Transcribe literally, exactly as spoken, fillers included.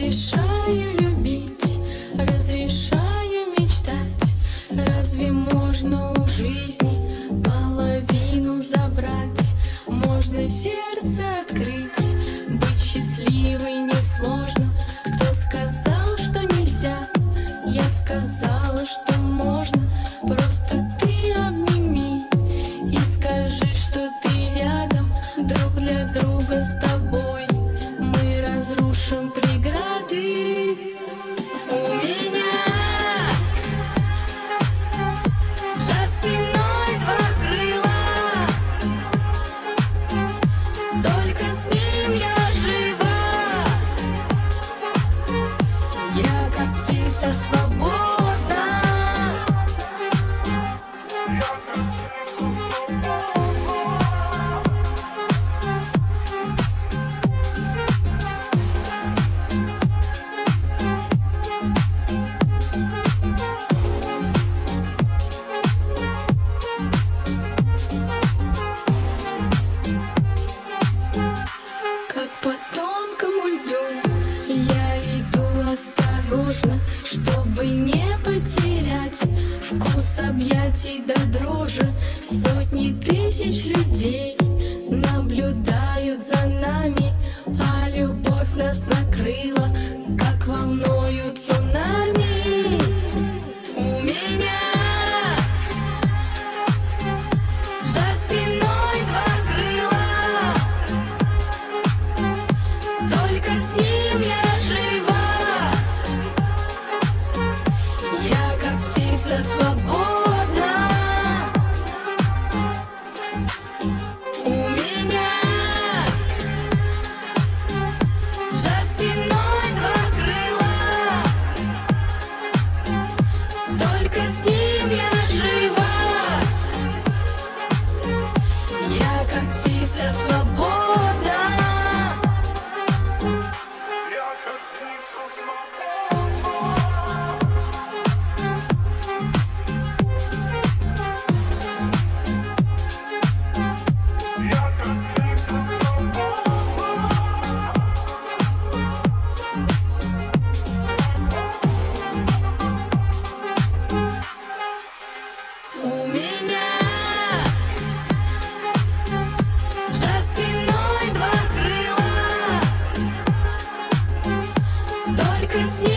Разрешаю любить, разрешаю мечтать. Разве можно у жизни половину забрать? Можно сердце открыть, быть счастливой несложно. Кто сказал, что нельзя? Я сказала, что можно. Просто ты обними и скажи, что ты рядом. Друг для друга с тобой мы разрушим преграды. У меня за спиной два крыла, только с ним я жива. Я как птица свободна. Как по тонкому льду я иду осторожно, чтобы не потерять вкус объятий до дрожи. Сотни тысяч людей наблюдают за нами, а любовь нас накрыла, как волною цунами. У меня за спиной два крыла, только с ним я жива. Я как птица свободна. У меня за спиной два крыла, только с ним я жива. Я как птица свободна. У меня за спиной два крыла, только с